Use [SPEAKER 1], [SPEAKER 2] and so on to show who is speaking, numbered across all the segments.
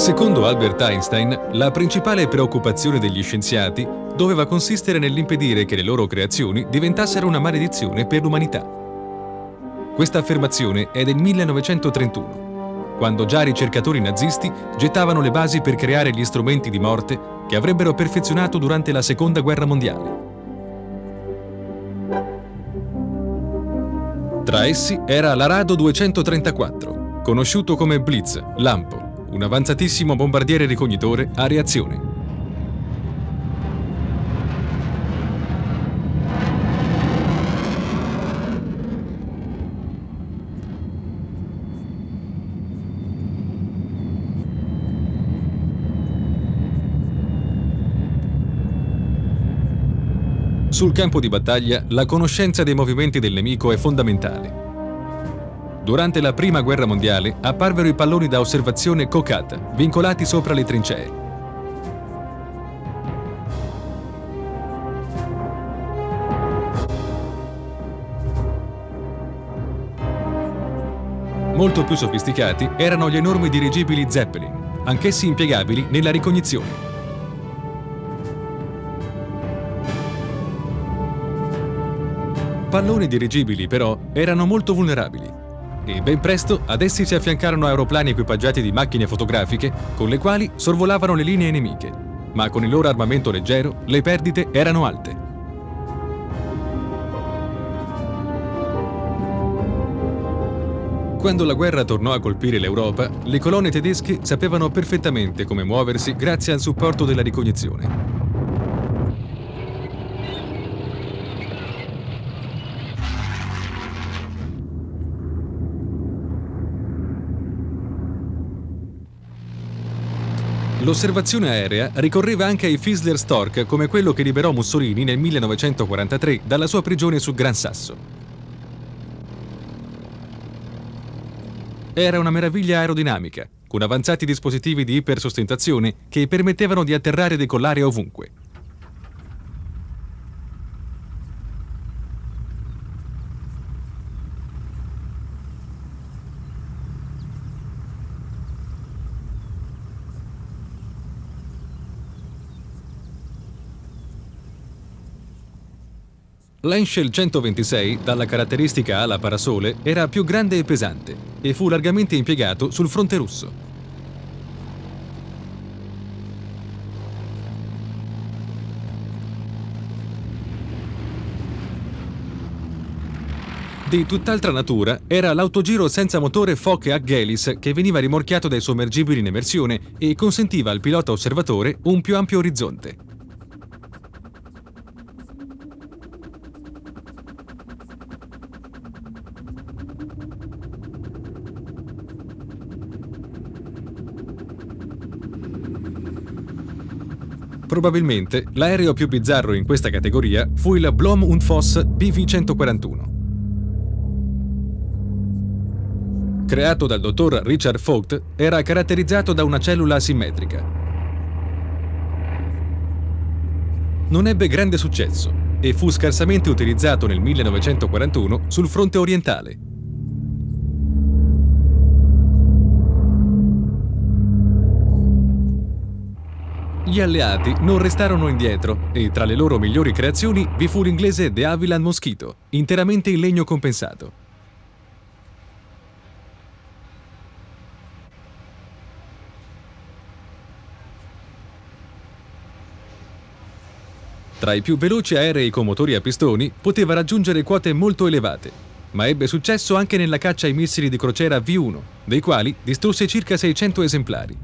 [SPEAKER 1] Secondo Albert Einstein, la principale preoccupazione degli scienziati doveva consistere nell'impedire che le loro creazioni diventassero una maledizione per l'umanità. Questa affermazione è del 1931, quando già ricercatori nazisti gettavano le basi per creare gli strumenti di morte che avrebbero perfezionato durante la Seconda Guerra Mondiale. Tra essi era l'Arado 234, conosciuto come Blitz, lampo, un avanzatissimo bombardiere ricognitore a reazione. Sul campo di battaglia, la conoscenza dei movimenti del nemico è fondamentale. Durante la Prima Guerra Mondiale apparvero i palloni da osservazione Kokata, vincolati sopra le trincee. Molto più sofisticati erano gli enormi dirigibili Zeppelin, anch'essi impiegabili nella ricognizione. Palloni dirigibili, però, erano molto vulnerabili e ben presto ad essi si affiancarono aeroplani equipaggiati di macchine fotografiche con le quali sorvolavano le linee nemiche, ma con il loro armamento leggero le perdite erano alte. Quando la guerra tornò a colpire l'Europa, le colonne tedesche sapevano perfettamente come muoversi grazie al supporto della ricognizione. L'osservazione aerea ricorreva anche ai Fisler Stork come quello che liberò Mussolini nel 1943 dalla sua prigione sul Gran Sasso. Era una meraviglia aerodinamica, con avanzati dispositivi di ipersostentazione che permettevano di atterrare e decollare ovunque. L'Henschel 126, dalla caratteristica ala parasole, era più grande e pesante e fu largamente impiegato sul fronte russo. Di tutt'altra natura era l'autogiro senza motore Focke Aggelis che veniva rimorchiato dai sommergibili in emersione e consentiva al pilota osservatore un più ampio orizzonte. Probabilmente l'aereo più bizzarro in questa categoria fu il Blohm und Voss BV-141. Creato dal dottor Richard Vogt, era caratterizzato da una cellula asimmetrica. Non ebbe grande successo e fu scarsamente utilizzato nel 1941 sul fronte orientale. Gli alleati non restarono indietro e tra le loro migliori creazioni vi fu l'inglese De Havilland Mosquito, interamente in legno compensato. Tra i più veloci aerei con motori a pistoni, poteva raggiungere quote molto elevate, ma ebbe successo anche nella caccia ai missili di crociera V1, dei quali distrusse circa 600 esemplari.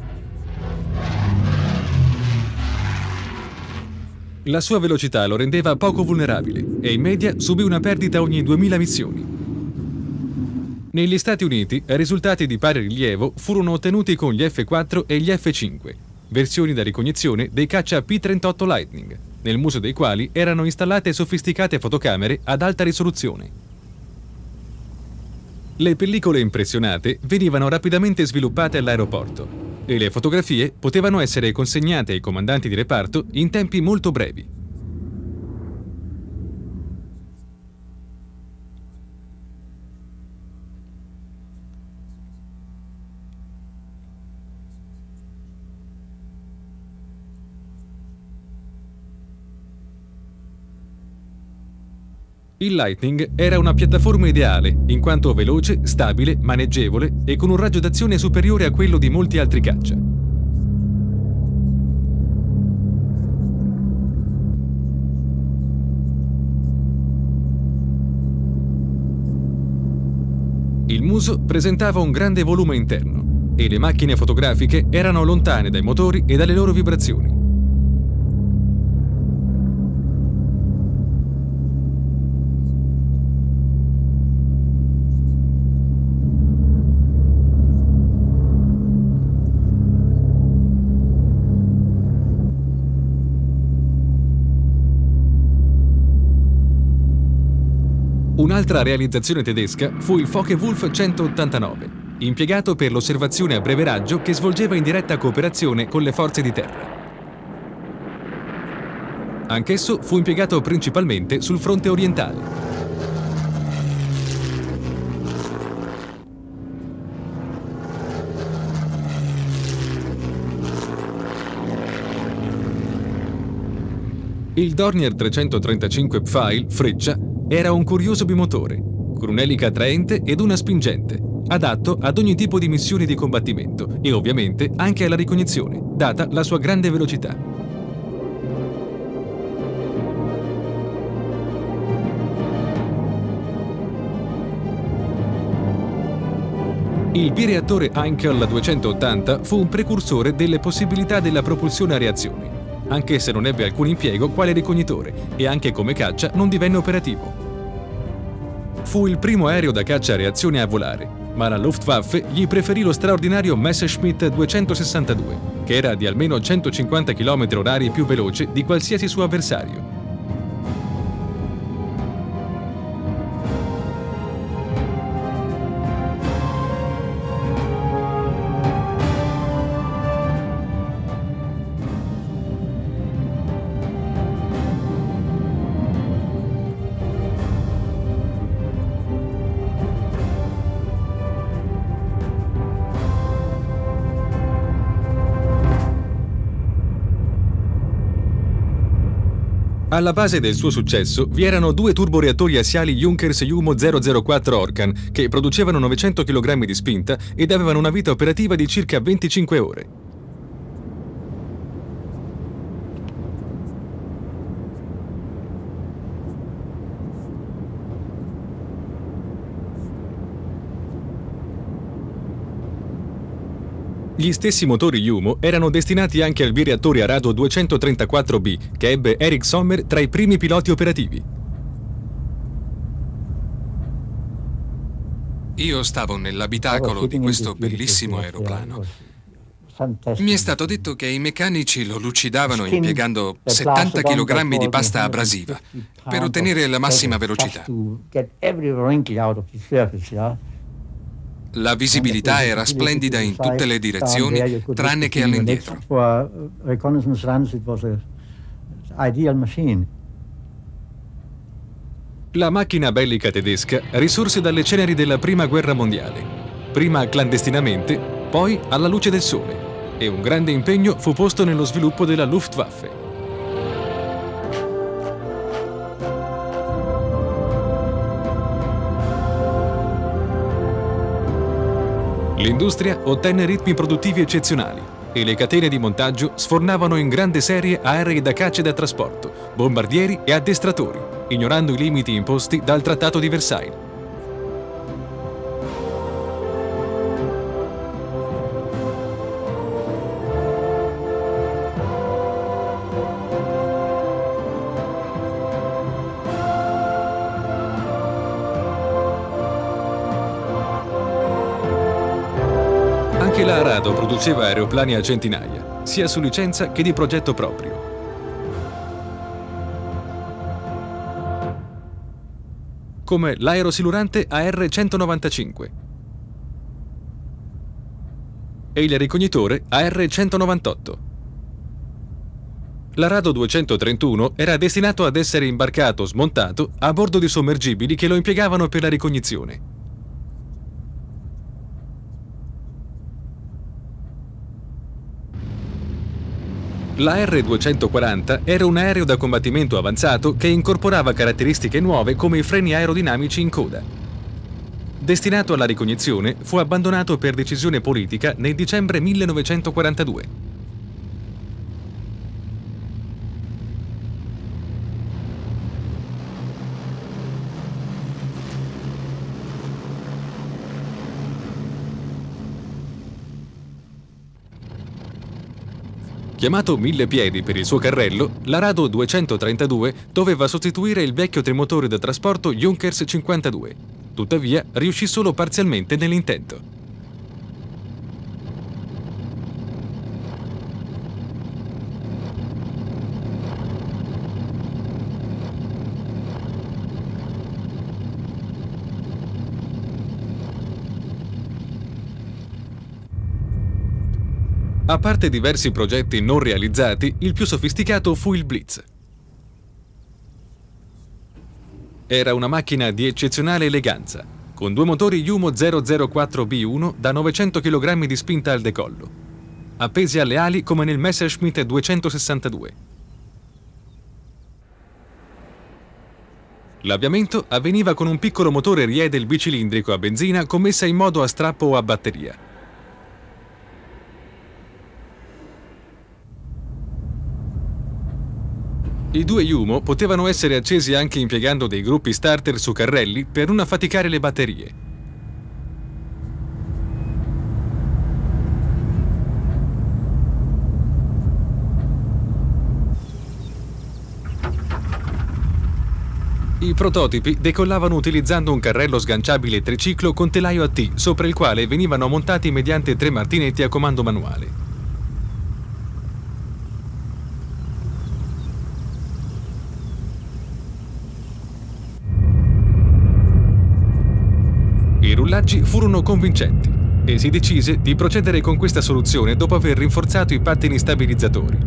[SPEAKER 1] La sua velocità lo rendeva poco vulnerabile e in media subì una perdita ogni 2000 missioni. Negli Stati Uniti, risultati di pari rilievo furono ottenuti con gli F-4 e gli F-5, versioni da ricognizione dei caccia P-38 Lightning, nel muso dei quali erano installate sofisticate fotocamere ad alta risoluzione. Le pellicole impressionate venivano rapidamente sviluppate all'aeroporto e le fotografie potevano essere consegnate ai comandanti di reparto in tempi molto brevi. Il Lightning era una piattaforma ideale, in quanto veloce, stabile, maneggevole e con un raggio d'azione superiore a quello di molti altri caccia. Il muso presentava un grande volume interno e le macchine fotografiche erano lontane dai motori e dalle loro vibrazioni. Un'altra realizzazione tedesca fu il Focke-Wulf 189, impiegato per l'osservazione a breve raggio che svolgeva in diretta cooperazione con le forze di terra. Anch'esso fu impiegato principalmente sul fronte orientale. Il Dornier 335 Pfeil Freccia era un curioso bimotore, con un'elica attraente ed una spingente, adatto ad ogni tipo di missioni di combattimento e ovviamente anche alla ricognizione, data la sua grande velocità. Il bireattore Heinkel 280 fu un precursore delle possibilità della propulsione a reazione, anche se non ebbe alcun impiego quale ricognitore e anche come caccia non divenne operativo. Fu il primo aereo da caccia a reazione a volare, ma la Luftwaffe gli preferì lo straordinario Messerschmitt 262, che era di almeno 150 km/h più veloce di qualsiasi suo avversario. Alla base del suo successo vi erano due turboreattori assiali Junkers Jumo 004 Orkan che producevano 900 kg di spinta ed avevano una vita operativa di circa 25 ore. Gli stessi motori Jumo erano destinati anche al bireattore a rado 234B, che ebbe Eric Sommer tra i primi piloti operativi.
[SPEAKER 2] Io stavo nell'abitacolo di questo bellissimo aeroplano. Mi è stato detto che i meccanici lo lucidavano impiegando 70 kg di pasta abrasiva per ottenere la massima velocità. La visibilità era splendida in tutte le direzioni, tranne che all'indietro.
[SPEAKER 1] La macchina bellica tedesca risorse dalle ceneri della Prima Guerra Mondiale, prima clandestinamente, poi alla luce del sole, e un grande impegno fu posto nello sviluppo della Luftwaffe. L'industria ottenne ritmi produttivi eccezionali e le catene di montaggio sfornavano in grande serie aerei da caccia e da trasporto, bombardieri e addestratori, ignorando i limiti imposti dal Trattato di Versailles. Anche la Arado produceva aeroplani a centinaia, sia su licenza che di progetto proprio. Come l'aerosilurante AR-195 e il ricognitore AR-198. L'Arado 231 era destinato ad essere imbarcato smontato a bordo di sommergibili che lo impiegavano per la ricognizione. La R-240 era un aereo da combattimento avanzato che incorporava caratteristiche nuove come i freni aerodinamici in coda. Destinato alla ricognizione, fu abbandonato per decisione politica nel dicembre 1942. Chiamato Mille Piedi per il suo carrello, l'Arado 232 doveva sostituire il vecchio trimotore da trasporto Junkers 52. Tuttavia, riuscì solo parzialmente nell'intento. A parte diversi progetti non realizzati, il più sofisticato fu il Blitz. Era una macchina di eccezionale eleganza, con due motori Jumo 004B1 da 900 kg di spinta al decollo, appesi alle ali come nel Messerschmitt 262. L'avviamento avveniva con un piccolo motore Riedel bicilindrico a benzina commessa in modo a strappo o a batteria. I due Jumo potevano essere accesi anche impiegando dei gruppi starter su carrelli per non affaticare le batterie. I prototipi decollavano utilizzando un carrello sganciabile triciclo con telaio a T, sopra il quale venivano montati mediante 3 martinetti a comando manuale. I rullaggi furono convincenti e si decise di procedere con questa soluzione dopo aver rinforzato i pattini stabilizzatori.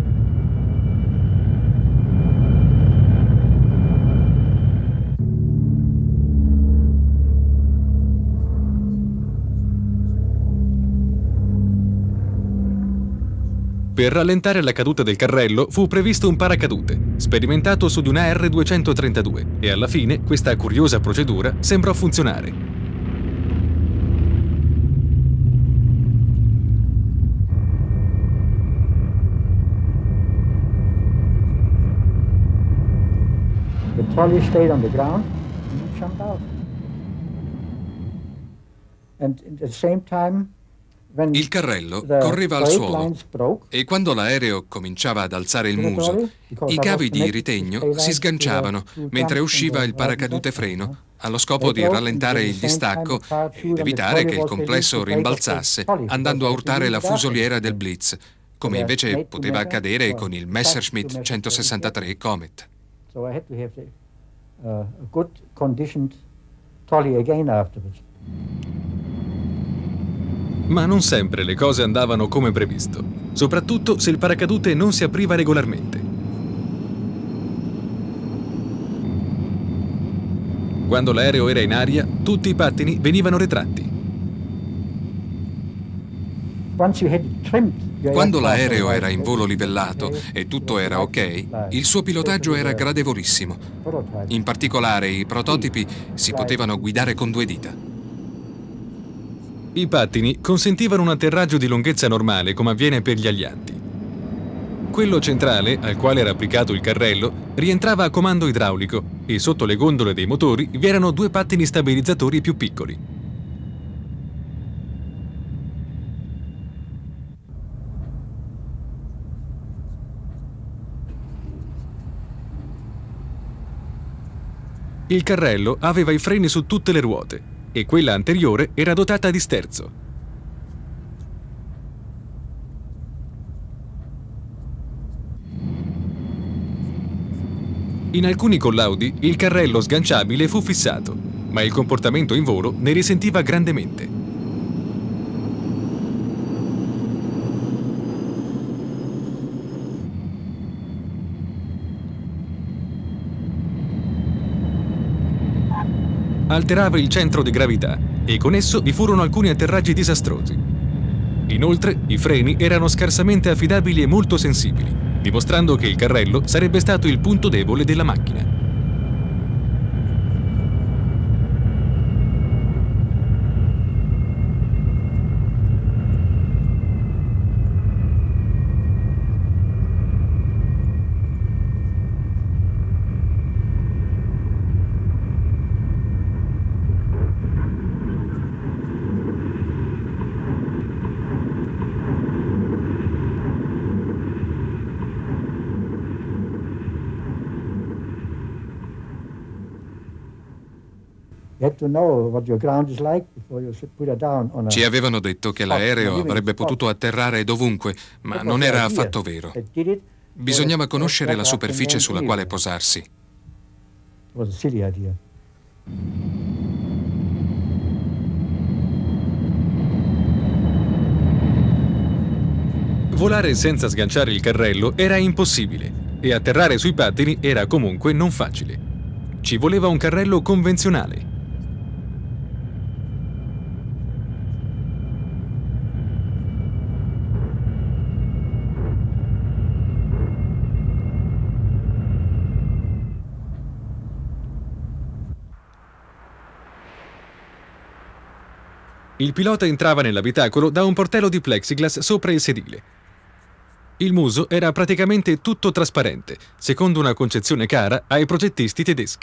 [SPEAKER 1] Per rallentare la caduta del carrello fu previsto un paracadute, sperimentato su di una R-232, e alla fine questa curiosa procedura sembrò funzionare.
[SPEAKER 3] The trolley stayed on the ground and he jumped out. And at the same time,
[SPEAKER 2] il carrello correva al suolo e quando l'aereo cominciava ad alzare il muso, i cavi di ritegno si sganciavano mentre usciva il paracadute freno, allo scopo di rallentare il distacco ed evitare che il complesso rimbalzasse andando a urtare la fusoliera del Blitz, come invece poteva accadere con il Messerschmitt 163 Comet.
[SPEAKER 3] So I had to have a good conditioned trolley again afterwards.
[SPEAKER 1] Ma non sempre le cose andavano come previsto, soprattutto se il paracadute non si apriva regolarmente. Quando l'aereo era in aria, tutti i pattini venivano retratti.
[SPEAKER 2] Quando l'aereo era in volo livellato e tutto era ok, il suo pilotaggio era gradevolissimo. In particolare, i prototipi si potevano guidare con 2 dita.
[SPEAKER 1] I pattini consentivano un atterraggio di lunghezza normale, come avviene per gli alianti. Quello centrale, al quale era applicato il carrello, rientrava a comando idraulico e sotto le gondole dei motori vi erano 2 pattini stabilizzatori più piccoli. Il carrello aveva i freni su tutte le ruote e quella anteriore era dotata di sterzo. In alcuni collaudi il carrello sganciabile fu fissato, ma il comportamento in volo ne risentiva grandemente. Alterava il centro di gravità e con esso vi furono alcuni atterraggi disastrosi. Inoltre, i freni erano scarsamente affidabili e molto sensibili. dimostrando che il carrello sarebbe stato il punto debole della macchina.
[SPEAKER 2] Ci avevano detto che l'aereo avrebbe potuto atterrare dovunque, ma non era affatto vero. Bisognava conoscere la superficie sulla quale posarsi.
[SPEAKER 1] Volare senza sganciare il carrello era impossibile e atterrare sui pattini era comunque non facile. Ci voleva un carrello convenzionale. Il pilota entrava nell'abitacolo da un portello di plexiglass sopra il sedile. Il muso era praticamente tutto trasparente, secondo una concezione cara ai progettisti tedeschi.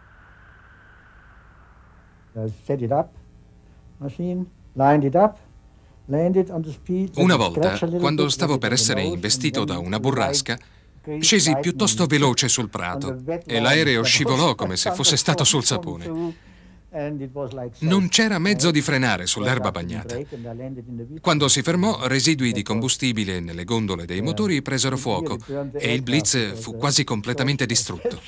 [SPEAKER 2] Una volta, quando stavo per essere investito da una burrasca, scesi piuttosto veloce sul prato e l'aereo scivolò come se fosse stato sul sapone. Non c'era mezzo di frenare sull'erba bagnata. Quando si fermò, residui di combustibile nelle gondole dei motori presero fuoco e il Blitz fu quasi completamente distrutto.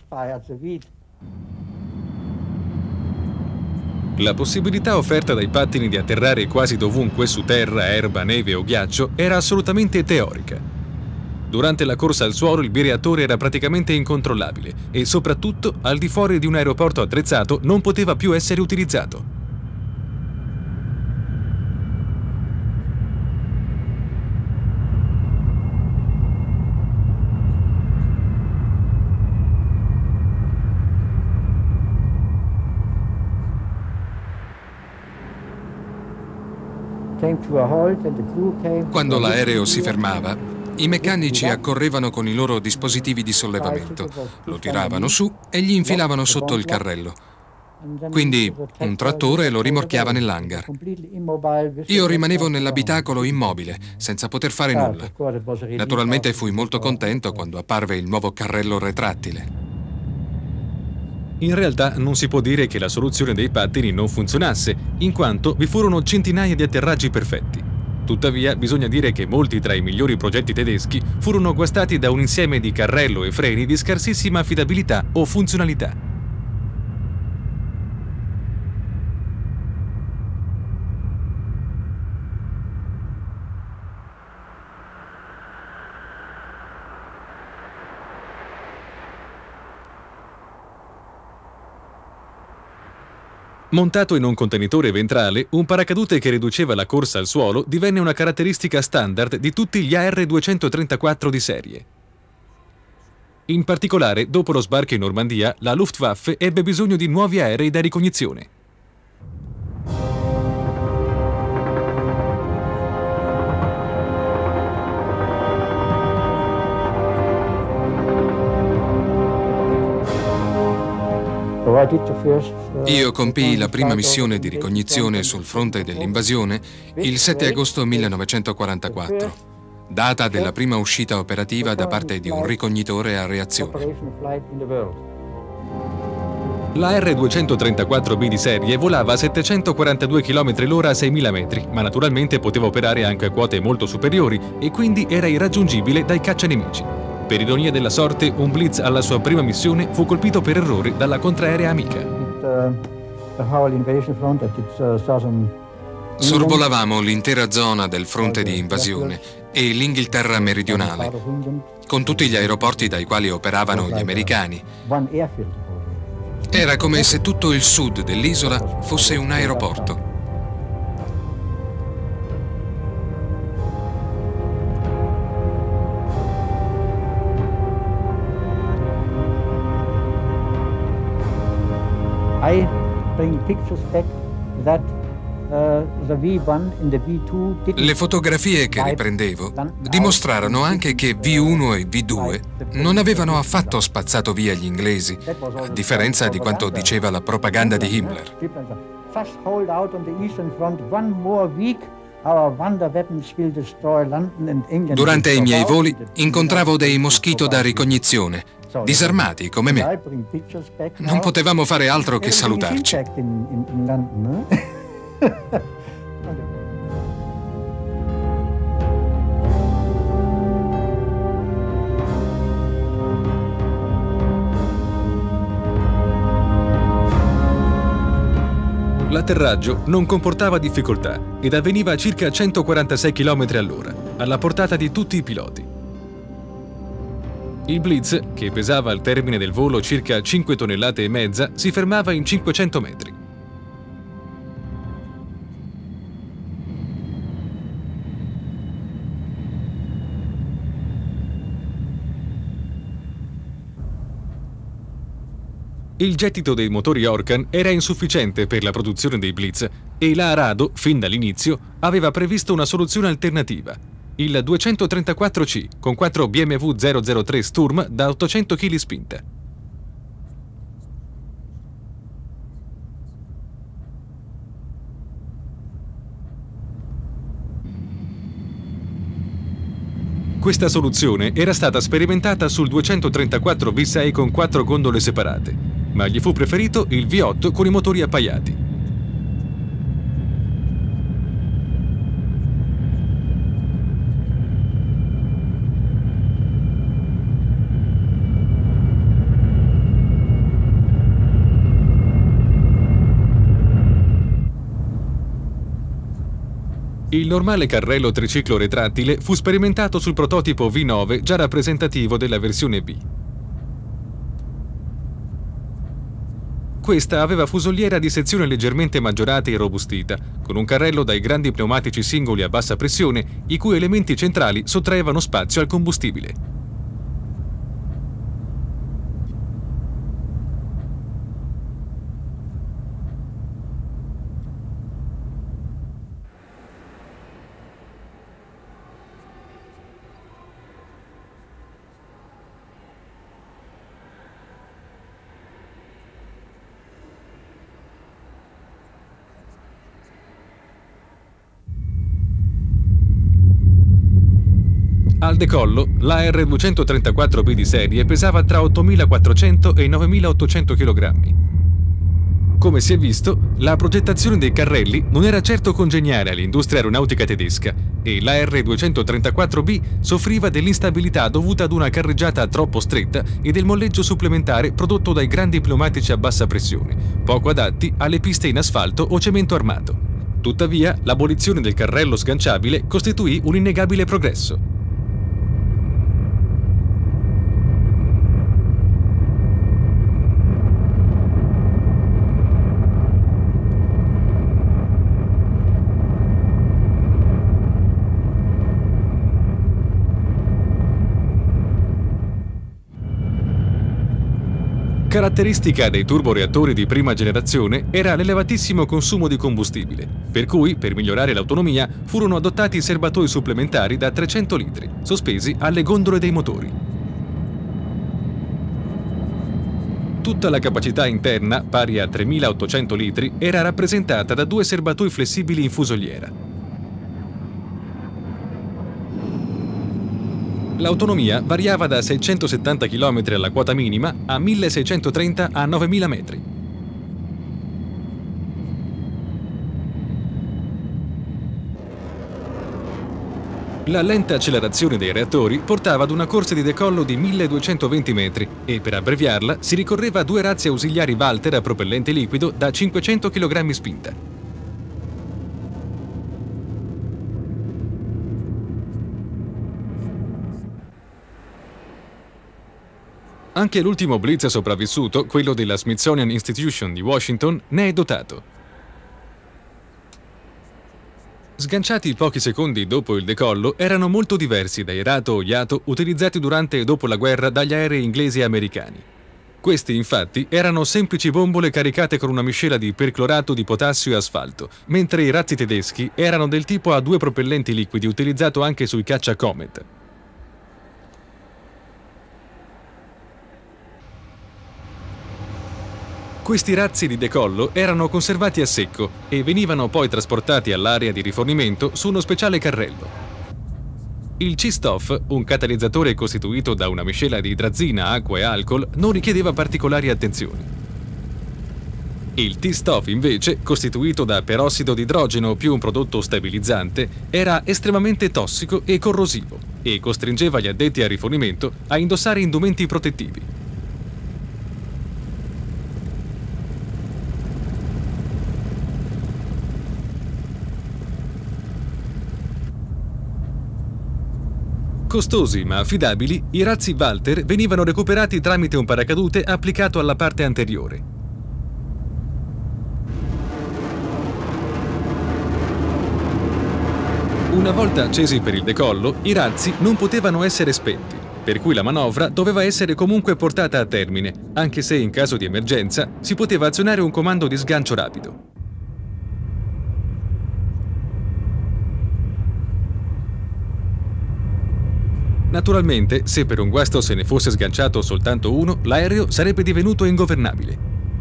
[SPEAKER 1] La possibilità offerta dai pattini di atterrare quasi dovunque su terra, erba, neve o ghiaccio era assolutamente teorica. Durante la corsa al suolo il bireattore era praticamente incontrollabile e soprattutto al di fuori di un aeroporto attrezzato non poteva più essere utilizzato.
[SPEAKER 2] Quando l'aereo si fermava, i meccanici accorrevano con i loro dispositivi di sollevamento, lo tiravano su e gli infilavano sotto il carrello. Quindi un trattore lo rimorchiava nell'hangar. Io rimanevo nell'abitacolo immobile, senza poter fare nulla. Naturalmente fui molto contento quando apparve il nuovo carrello retrattile.
[SPEAKER 1] In realtà non si può dire che la soluzione dei pattini non funzionasse, in quanto vi furono centinaia di atterraggi perfetti. Tuttavia, bisogna dire che molti tra i migliori progetti tedeschi furono guastati da un insieme di carrello e freni di scarsissima affidabilità o funzionalità. Montato in un contenitore ventrale, un paracadute che riduceva la corsa al suolo divenne una caratteristica standard di tutti gli AR-234 di serie. In particolare, dopo lo sbarco in Normandia, la Luftwaffe ebbe bisogno di nuovi aerei da ricognizione.
[SPEAKER 2] Io compii la prima missione di ricognizione sul fronte dell'invasione il 7 agosto 1944, data della prima uscita operativa da parte di un ricognitore a reazione.
[SPEAKER 1] La R-234B di serie volava a 742 km/h a 6.000 metri, ma naturalmente poteva operare anche a quote molto superiori e quindi era irraggiungibile dai caccianemici. Per ironia della sorte, un Blitz alla sua prima missione fu colpito per errore dalla contraerea amica.
[SPEAKER 2] Sorvolavamo l'intera zona del fronte di invasione e l'Inghilterra meridionale, con tutti gli aeroporti dai quali operavano gli americani. Era come se tutto il sud dell'isola fosse un aeroporto. Le fotografie che riprendevo dimostrarono anche che V1 e V2 non avevano affatto spazzato via gli inglesi, a differenza di quanto diceva la propaganda di Himmler. Durante i miei voli incontravo dei moschito da ricognizione, disarmati come me. Non potevamo fare altro che salutarci.
[SPEAKER 1] L'atterraggio non comportava difficoltà ed avveniva a circa 146 km all'ora, alla portata di tutti i piloti. Il Blitz, che pesava al termine del volo circa 5 tonnellate e mezza, si fermava in 500 metri. Il gettito dei motori Orkan era insufficiente per la produzione dei Blitz e la Arado, fin dall'inizio, aveva previsto una soluzione alternativa, il 234C con 4 BMW 003 Sturm da 800 kg spinta. Questa soluzione era stata sperimentata sul 234 V6 con 4 gondole separate, ma gli fu preferito il V8 con i motori appaiati. Il normale carrello triciclo retrattile fu sperimentato sul prototipo V9 già rappresentativo della versione B. Questa aveva fusoliera di sezione leggermente maggiorata e robustita, con un carrello dai grandi pneumatici singoli a bassa pressione, i cui elementi centrali sottraevano spazio al combustibile. Al decollo, la R234B di serie pesava tra 8.400 e 9.800 kg. Come si è visto, la progettazione dei carrelli non era certo congeniale all'industria aeronautica tedesca e la R234B soffriva dell'instabilità dovuta ad una carreggiata troppo stretta e del molleggio supplementare prodotto dai grandi pneumatici a bassa pressione, poco adatti alle piste in asfalto o cemento armato. Tuttavia, l'abolizione del carrello sganciabile costituì un innegabile progresso. Caratteristica dei turboreattori di prima generazione era l'elevatissimo consumo di combustibile, per cui, per migliorare l'autonomia, furono adottati serbatoi supplementari da 300 litri, sospesi alle gondole dei motori. Tutta la capacità interna, pari a 3.800 litri, era rappresentata da 2 serbatoi flessibili in fusoliera. L'autonomia variava da 670 km alla quota minima a 1630 a 9000 metri. La lenta accelerazione dei reattori portava ad una corsa di decollo di 1220 metri e per abbreviarla si ricorreva a 2 razzi ausiliari Walter a propellente liquido da 500 kg spinta. Anche l'ultimo Blitz sopravvissuto, quello della Smithsonian Institution di Washington, ne è dotato. Sganciati pochi secondi dopo il decollo, erano molto diversi dai Rato o Yato utilizzati durante e dopo la guerra dagli aerei inglesi e americani. Questi, infatti, erano semplici bombole caricate con una miscela di perclorato di potassio e asfalto, mentre i razzi tedeschi erano del tipo a due propellenti liquidi utilizzato anche sui caccia Comet. Questi razzi di decollo erano conservati a secco e venivano poi trasportati all'area di rifornimento su uno speciale carrello. Il Cistoff, un catalizzatore costituito da una miscela di idrazina, acqua e alcol, non richiedeva particolari attenzioni. Il T-Stoff, invece, costituito da perossido di idrogeno più un prodotto stabilizzante, era estremamente tossico e corrosivo e costringeva gli addetti al rifornimento a indossare indumenti protettivi. Costosi ma affidabili, i razzi Walter venivano recuperati tramite un paracadute applicato alla parte anteriore. Una volta accesi per il decollo, i razzi non potevano essere spenti, per cui la manovra doveva essere comunque portata a termine, anche se in caso di emergenza si poteva azionare un comando di sgancio rapido. Naturalmente, se per un guasto se ne fosse sganciato soltanto uno, l'aereo sarebbe divenuto ingovernabile.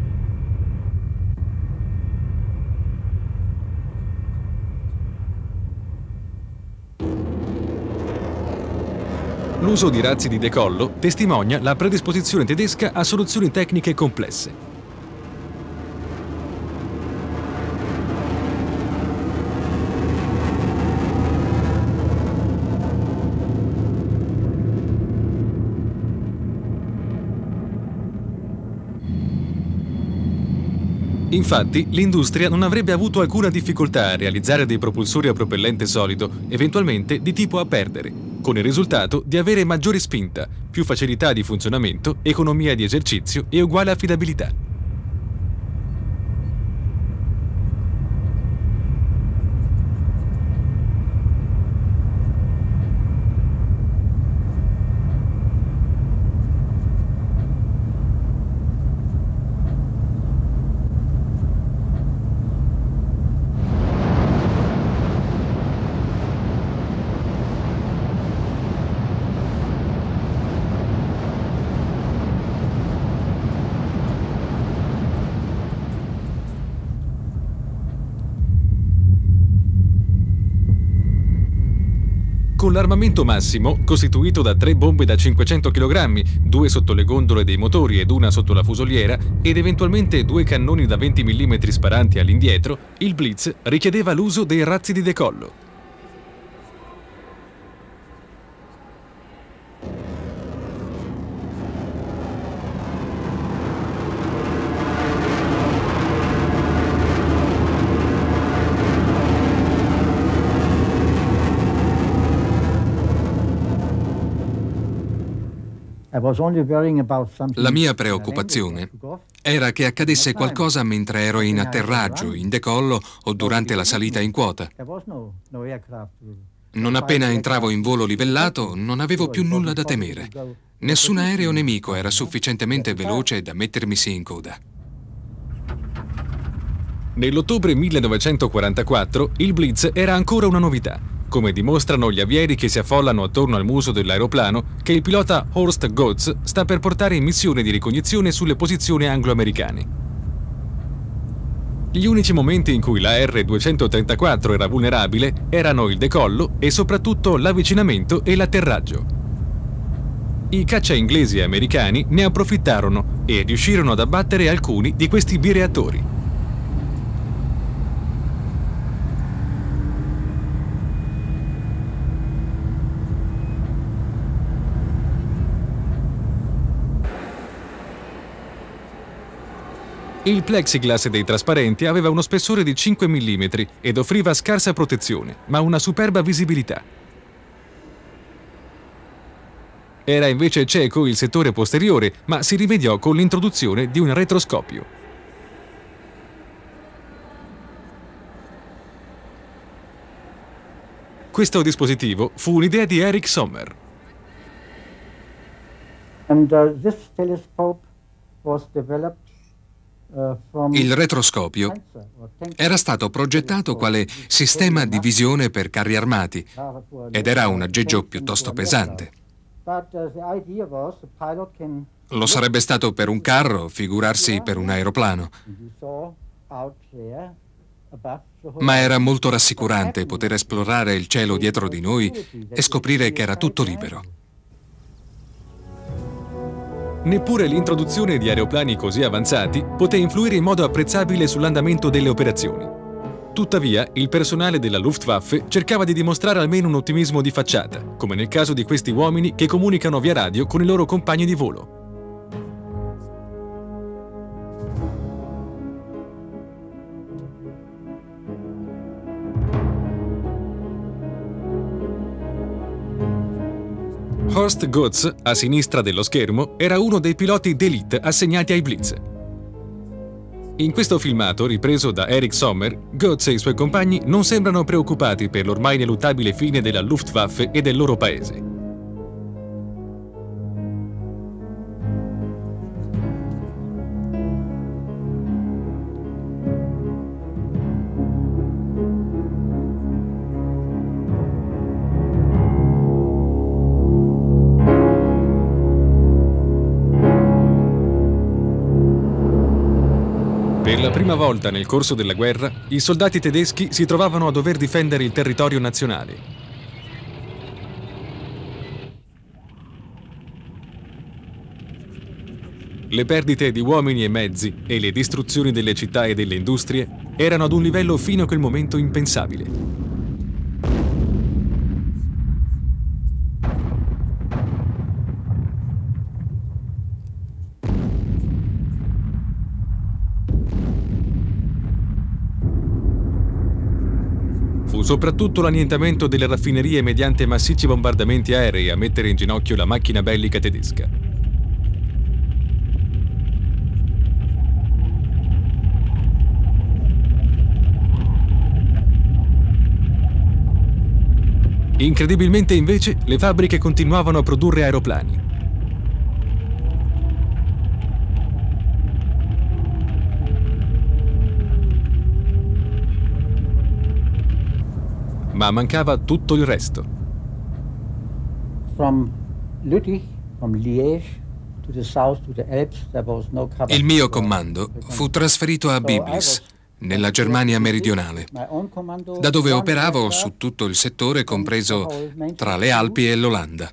[SPEAKER 1] L'uso di razzi di decollo testimonia la predisposizione tedesca a soluzioni tecniche complesse. Infatti, l'industria non avrebbe avuto alcuna difficoltà a realizzare dei propulsori a propellente solido, eventualmente di tipo a perdere, con il risultato di avere maggiore spinta, più facilità di funzionamento, economia di esercizio e uguale affidabilità. Con l'armamento massimo, costituito da 3 bombe da 500 kg, 2 sotto le gondole dei motori ed una sotto la fusoliera, ed eventualmente 2 cannoni da 20 mm sparanti all'indietro, il Blitz richiedeva l'uso dei razzi di decollo.
[SPEAKER 2] La mia preoccupazione era che accadesse qualcosa mentre ero in atterraggio, in decollo o durante la salita in quota. Non appena entravo in volo livellato, non avevo più nulla da temere. Nessun aereo nemico era sufficientemente veloce da mettermisi in coda.
[SPEAKER 1] Nell'ottobre 1944 il Blitz era ancora una novità, come dimostrano gli avieri che si affollano attorno al muso dell'aeroplano che il pilota Horst Götz sta per portare in missione di ricognizione sulle posizioni anglo-americane. Gli unici momenti in cui la R-234 era vulnerabile erano il decollo e soprattutto l'avvicinamento e l'atterraggio. I caccia inglesi e americani ne approfittarono e riuscirono ad abbattere alcuni di questi bireattori. Il plexiglass dei trasparenti aveva uno spessore di 5 mm ed offriva scarsa protezione, ma una superba visibilità. Era invece cieco il settore posteriore, ma si rimediò con l'introduzione di un retroscopio. Questo dispositivo fu un'idea di Erich Sommer.
[SPEAKER 3] This telescope
[SPEAKER 2] Il retroscopio era stato progettato quale sistema di visione per carri armati ed era un aggeggio piuttosto pesante. Lo sarebbe stato per un carro, figurarsi per un aeroplano. Ma era molto rassicurante poter esplorare il cielo dietro di noi e scoprire che era tutto libero.
[SPEAKER 1] Neppure l'introduzione di aeroplani così avanzati poté influire in modo apprezzabile sull'andamento delle operazioni. Tuttavia, il personale della Luftwaffe cercava di dimostrare almeno un ottimismo di facciata, come nel caso di questi uomini che comunicano via radio con i loro compagni di volo. Horst Götz, a sinistra dello schermo, era uno dei piloti d'élite assegnati ai Blitz. In questo filmato, ripreso da Erich Sommer, Götz e i suoi compagni non sembrano preoccupati per l'ormai ineluttabile fine della Luftwaffe e del loro paese. Per la prima volta nel corso della guerra, i soldati tedeschi si trovavano a dover difendere il territorio nazionale. Le perdite di uomini e mezzi e le distruzioni delle città e delle industrie erano ad un livello fino a quel momento impensabile. Fu soprattutto l'annientamento delle raffinerie mediante massicci bombardamenti aerei a mettere in ginocchio la macchina bellica tedesca. Incredibilmente invece, le fabbriche continuavano a produrre aeroplani. Ma mancava tutto il resto.
[SPEAKER 2] Il mio comando fu trasferito a Biblis, nella Germania meridionale, da dove operavo su tutto il settore compreso tra le Alpi e l'Olanda.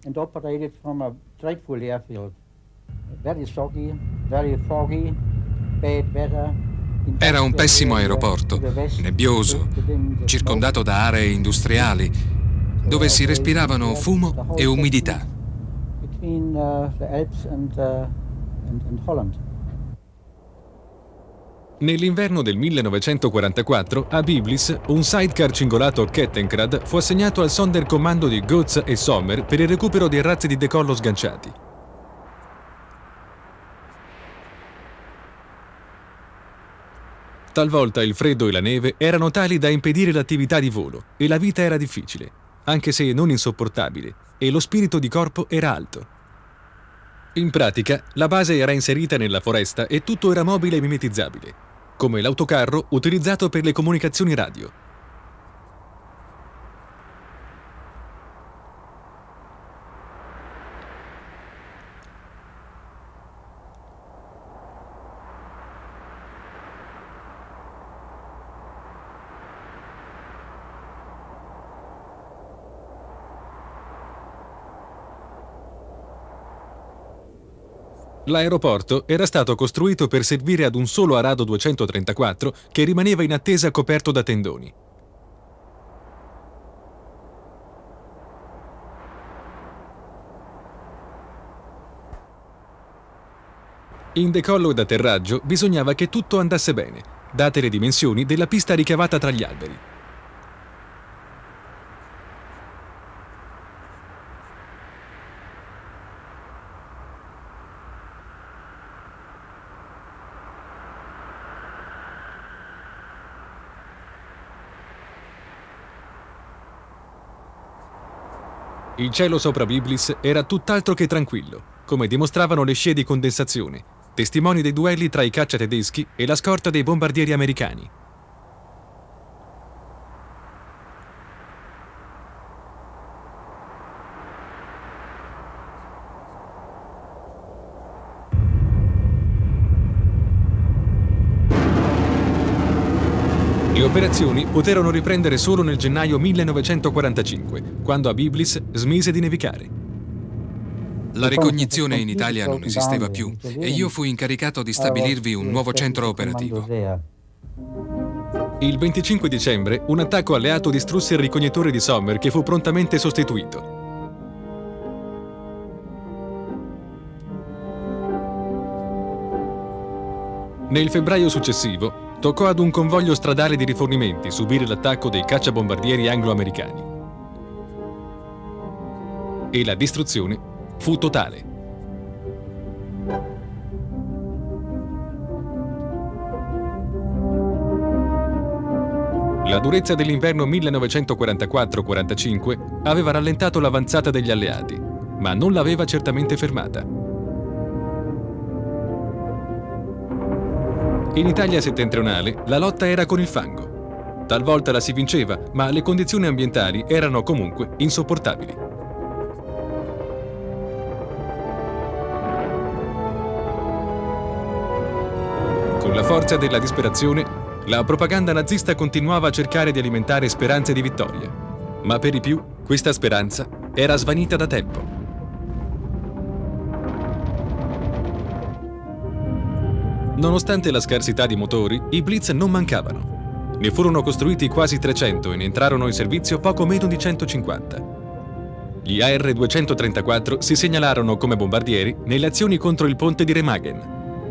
[SPEAKER 2] Era un pessimo aeroporto, nebbioso, circondato da aree industriali, dove si respiravano fumo e umidità.
[SPEAKER 1] Nell'inverno del 1944, a Biblis, un sidecar cingolato Kettenkrad fu assegnato al Sonderkommando di Götz e Sommer per il recupero dei razzi di decollo sganciati. Talvolta il freddo e la neve erano tali da impedire l'attività di volo e la vita era difficile, anche se non insopportabile, e lo spirito di corpo era alto. In pratica, la base era inserita nella foresta e tutto era mobile e mimetizzabile, come l'autocarro utilizzato per le comunicazioni radio. L'aeroporto era stato costruito per servire ad un solo arado 234 che rimaneva in attesa coperto da tendoni. In decollo ed atterraggio bisognava che tutto andasse bene, date le dimensioni della pista ricavata tra gli alberi. Il cielo sopra Biblis era tutt'altro che tranquillo, come dimostravano le scie di condensazione, testimoni dei duelli tra i caccia tedeschi e la scorta dei bombardieri americani. Le operazioni poterono riprendere solo nel gennaio 1945, quando a Biblis smise di nevicare.
[SPEAKER 2] La ricognizione in Italia non esisteva più e io fui incaricato di stabilirvi un nuovo centro operativo.
[SPEAKER 1] Il 25 dicembre un attacco alleato distrusse il ricognitore di Sommer, che fu prontamente sostituito. Nel febbraio successivo toccò ad un convoglio stradale di rifornimenti subire l'attacco dei cacciabombardieri anglo-americani. E la distruzione fu totale. La durezza dell'inverno 1944-45 aveva rallentato l'avanzata degli alleati, ma non l'aveva certamente fermata. In Italia settentrionale la lotta era con il fango. Talvolta la si vinceva, ma le condizioni ambientali erano comunque insopportabili. Con la forza della disperazione, la propaganda nazista continuava a cercare di alimentare speranze di vittoria. Ma per i più, questa speranza era svanita da tempo. Nonostante la scarsità di motori, i Blitz non mancavano. Ne furono costruiti quasi 300 e ne entrarono in servizio poco meno di 150. Gli AR-234 si segnalarono come bombardieri nelle azioni contro il ponte di Remagen.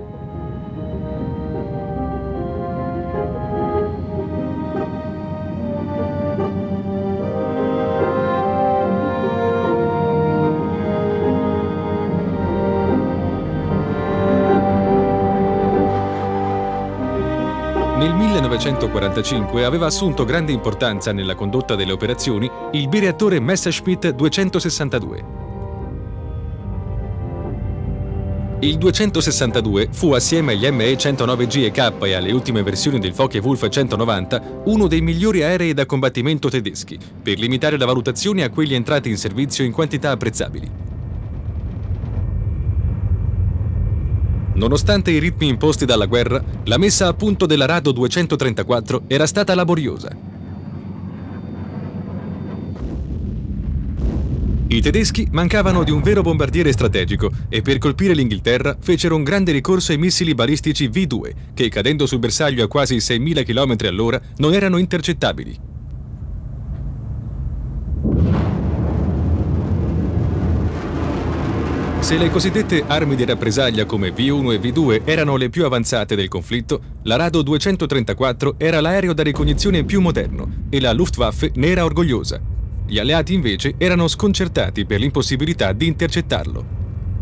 [SPEAKER 1] Nel 1945 aveva assunto grande importanza nella condotta delle operazioni il bireattore Messerschmitt 262. Il 262 fu, assieme agli ME-109G e K e alle ultime versioni del Focke-Wulf 190, uno dei migliori aerei da combattimento tedeschi, per limitare la valutazione a quelli entrati in servizio in quantità apprezzabili. Nonostante i ritmi imposti dalla guerra, la messa a punto dell'Arado 234 era stata laboriosa. I tedeschi mancavano di un vero bombardiere strategico e per colpire l'Inghilterra fecero un grande ricorso ai missili balistici V2, che cadendo sul bersaglio a quasi 6.000 km all'ora non erano intercettabili. Se le cosiddette armi di rappresaglia come V1 e V2 erano le più avanzate del conflitto, l'Arado 234 era l'aereo da ricognizione più moderno e la Luftwaffe ne era orgogliosa. Gli alleati invece erano sconcertati per l'impossibilità di intercettarlo.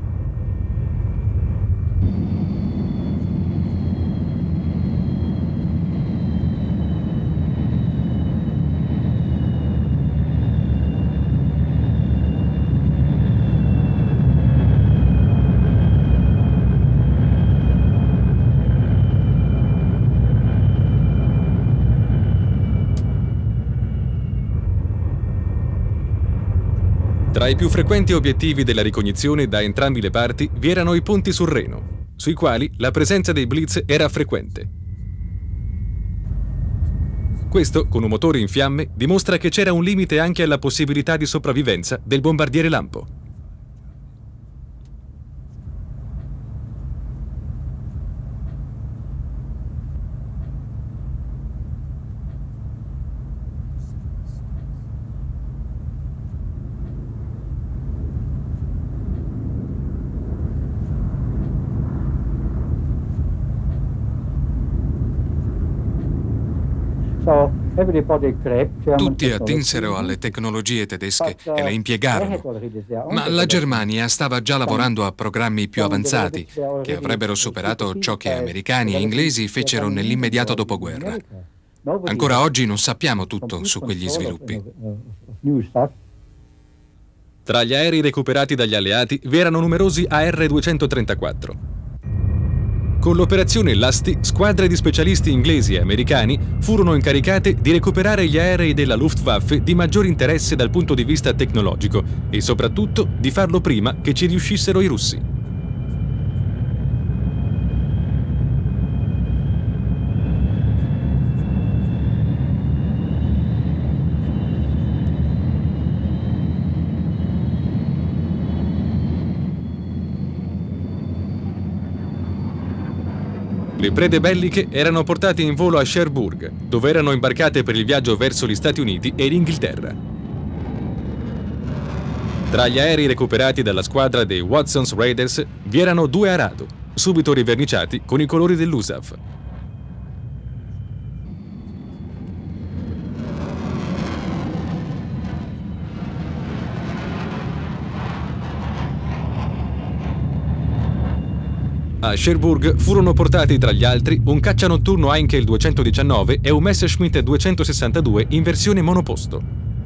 [SPEAKER 1] Tra i più frequenti obiettivi della ricognizione da entrambi le parti vi erano i ponti sul Reno, sui quali la presenza dei Blitz era frequente. Questo, con un motore in fiamme, dimostra che c'era un limite anche alla possibilità di sopravvivenza del bombardiere lampo.
[SPEAKER 2] Tutti attinsero alle tecnologie tedesche e le impiegarono, ma la Germania stava già lavorando a programmi più avanzati che avrebbero superato ciò che americani e inglesi fecero nell'immediato dopoguerra. Ancora oggi non sappiamo tutto su quegli sviluppi.
[SPEAKER 1] Tra gli aerei recuperati dagli alleati vi erano numerosi AR-234. Con l'operazione Lusty, squadre di specialisti inglesi e americani furono incaricate di recuperare gli aerei della Luftwaffe di maggior interesse dal punto di vista tecnologico e soprattutto di farlo prima che ci riuscissero i russi. Le prede belliche erano portate in volo a Cherbourg, dove erano imbarcate per il viaggio verso gli Stati Uniti e l'Inghilterra. Tra gli aerei recuperati dalla squadra dei Watson's Raiders vi erano 2 Arado, subito riverniciati con i colori dell'USAF. A Cherbourg furono portati tra gli altri un caccianotturno Heinkel 219 e un Messerschmitt 262 in versione monoposto.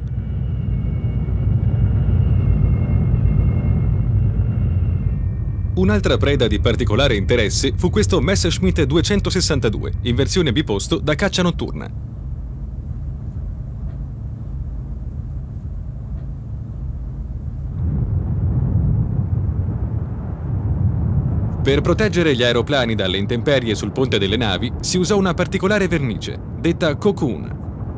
[SPEAKER 1] Un'altra preda di particolare interesse fu questo Messerschmitt 262 in versione biposto da caccia notturna. Per proteggere gli aeroplani dalle intemperie sul ponte delle navi si usò una particolare vernice, detta cocoon.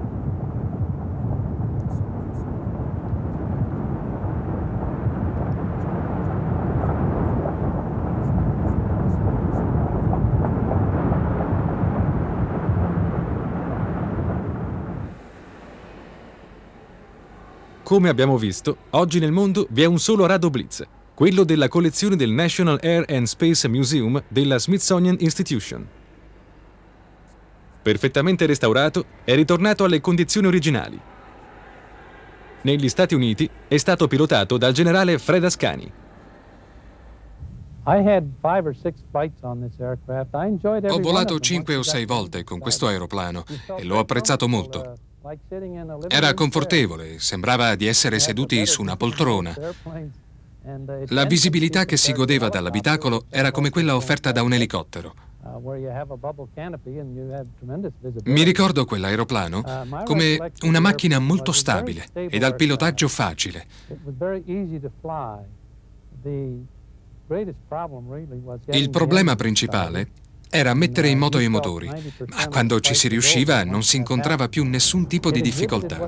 [SPEAKER 1] Come abbiamo visto, oggi nel mondo vi è un solo Arado Blitz, quello della collezione del National Air and Space Museum della Smithsonian Institution. Perfettamente restaurato, è ritornato alle condizioni originali. Negli Stati Uniti è stato pilotato dal generale Fred Ascani.
[SPEAKER 2] Ho volato 5 o 6 volte con questo aeroplano e l'ho apprezzato molto. Era confortevole, sembrava di essere seduti su una poltrona. La visibilità che si godeva dall'abitacolo era come quella offerta da un elicottero. Mi ricordo quell'aeroplano come una macchina molto stabile e dal pilotaggio facile. Il problema principale era mettere in moto i motori, ma quando ci si riusciva non si incontrava più nessun tipo di difficoltà.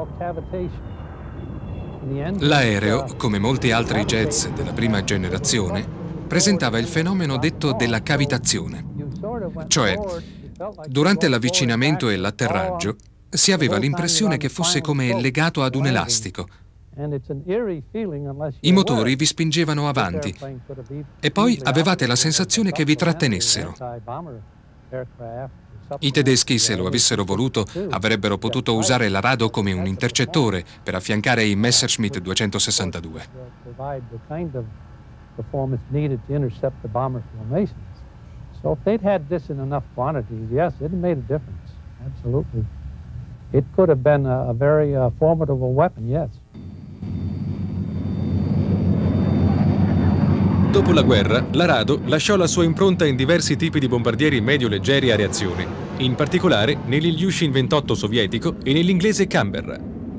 [SPEAKER 2] L'aereo, come molti altri jets della prima generazione, presentava il fenomeno detto della cavitazione. Cioè, durante l'avvicinamento e l'atterraggio, si aveva l'impressione che fosse come legato ad un elastico. I motori vi spingevano avanti e poi avevate la sensazione che vi trattenessero. I tedeschi, se lo avessero voluto, avrebbero potuto usare l'Arado come un intercettore per affiancare i Messerschmitt 262.
[SPEAKER 1] Dopo la guerra, l'Arado lasciò la sua impronta in diversi tipi di bombardieri medio-leggeri a reazione, in particolare nell'Ilyushin 28 sovietico e nell'inglese Canberra.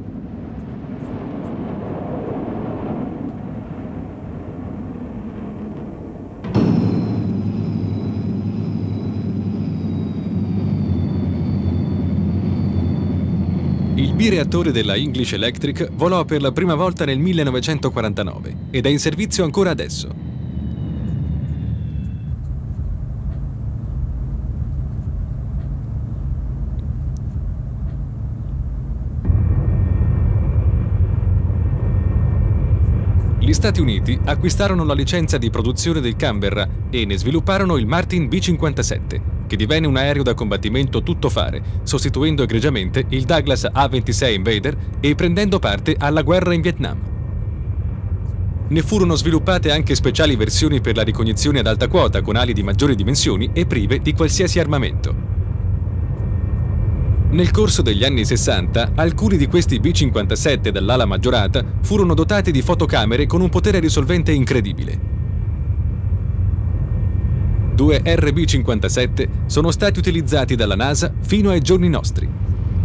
[SPEAKER 1] Il bireattore della English Electric volò per la prima volta nel 1949 ed è in servizio ancora adesso. Gli Stati Uniti acquistarono la licenza di produzione del Canberra e ne svilupparono il Martin B-57, che divenne un aereo da combattimento tuttofare, sostituendo egregiamente il Douglas A-26 Invader e prendendo parte alla guerra in Vietnam. Ne furono sviluppate anche speciali versioni per la ricognizione ad alta quota con ali di maggiori dimensioni e prive di qualsiasi armamento. Nel corso degli anni 60, alcuni di questi B-57 dall'ala maggiorata furono dotati di fotocamere con un potere risolvente incredibile. due RB-57 sono stati utilizzati dalla NASA fino ai giorni nostri.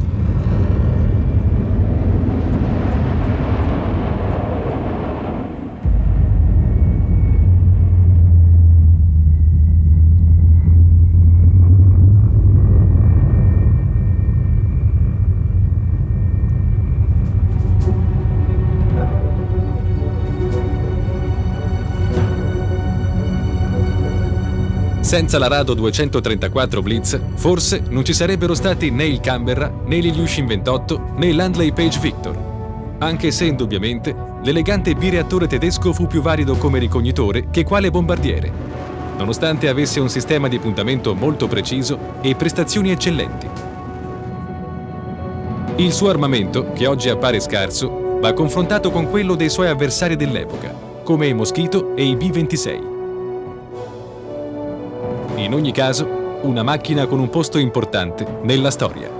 [SPEAKER 1] Senza l'Arado 234 Blitz, forse non ci sarebbero stati né il Canberra, né l'Ilyushin 28, né il Landley Page Victor. Anche se, indubbiamente, l'elegante bireattore tedesco fu più valido come ricognitore che quale bombardiere, nonostante avesse un sistema di puntamento molto preciso e prestazioni eccellenti. Il suo armamento, che oggi appare scarso, va confrontato con quello dei suoi avversari dell'epoca, come i Mosquito e i B-26. In ogni caso, una macchina con un posto importante nella storia.